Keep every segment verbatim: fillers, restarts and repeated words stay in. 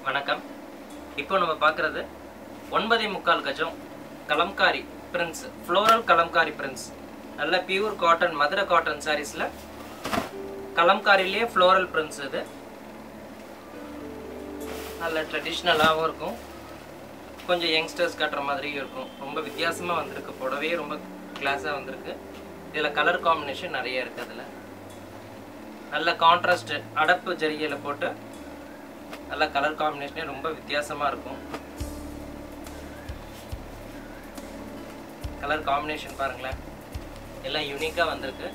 வணக்கம். இப்போ நம்ம பார்க்குறது ஒன்பதே முக்கால் கஜம் kalamkari prints, floral kalamkari prints. நல்ல பியூர் காட்டன், மதுரை காட்டன் சாரீஸில் கலம்காரிலேயே ஃப்ளோரல் பிரிண்ட்ஸ். இது நல்ல ட்ரெடிஷ்னலாகவும் இருக்கும், கொஞ்சம் யங்ஸ்டர்ஸ் கட்டுற மாதிரியும் இருக்கும். ரொம்ப வித்தியாசமாக வந்திருக்கு, புடவையே ரொம்ப கிளாஸாக வந்திருக்கு. இதில் கலர் காம்பினேஷன் நிறைய இருக்குது. அதில் நல்ல கான்ட்ராஸ்ட் அடப்பு ஜரிகையில் போட்டு நல்ல கலர் காம்பினேஷனே ரொம்ப வித்தியாசமாக இருக்கும். கலர் காம்பினேஷன் பாருங்களேன், எல்லாம் யூனிக்காக வந்திருக்கு.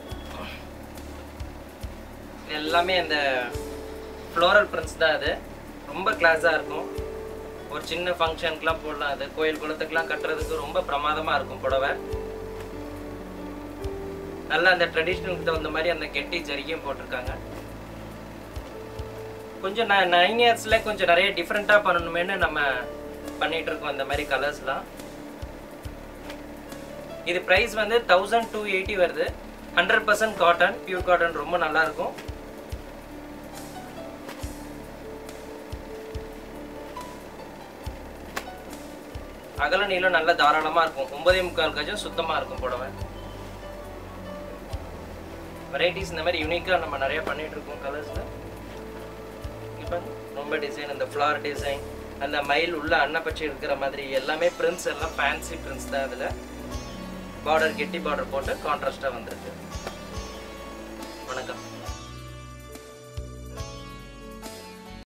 எல்லாமே அந்த ஃப்ளோரல் பிரிண்ட்ஸ் தான். அது ரொம்ப கிளாஸாக இருக்கும். ஒரு சின்ன ஃபங்க்ஷனுக்குலாம் போடலாம். அது கோயில் குளத்துக்குலாம் கட்டுறதுக்கு ரொம்ப பிரமாதமாக இருக்கும் புடவை. நல்லா அந்த ட்ரெடிஷ்னலுக்கு தகுந்த மாதிரி அந்த கெட்டி ஜரிகையும் போட்டிருக்காங்க. கொஞ்சம் நான் நைன் இயர்ஸில் கொஞ்சம் நிறைய டிஃப்ரெண்ட்டாக பண்ணணுமேனு நம்ம பண்ணிகிட்டு இருக்கோம் இந்த மாதிரி கலர்ஸ்லாம். இது ப்ரைஸ் வந்து தௌசண்ட் டூ எயிட்டி வருது. Hundred percent cotton, pure cotton, ரொம்ப நல்லாயிருக்கும். அகல நீளம் நல்ல தாராளமாக இருக்கும். ஒன்பதே முக்கால் கஜம் சுத்தமாக இருக்கும் புடவை. வெரைட்டிஸ் இந்த மாதிரி யூனிக்காக நம்ம நிறைய பண்ணிகிட்டு இருக்கோம் கலர்ஸில். இப்போ ரொம்ப டிசைன், அந்த ஃப்ளார் டிசைன், அந்த மயில் உள்ள அன்னப்பச்சி இருக்கிற மாதிரி எல்லாமே பிரிண்ட்ஸ், எல்லாம் ஃபேன்சி பிரிண்ட்ஸ் தான். அதில் பார்டர் கெட்டி பார்டர் போட்டு கான்ட்ராஸ்டாக வந்திருக்கு. வணக்கம்.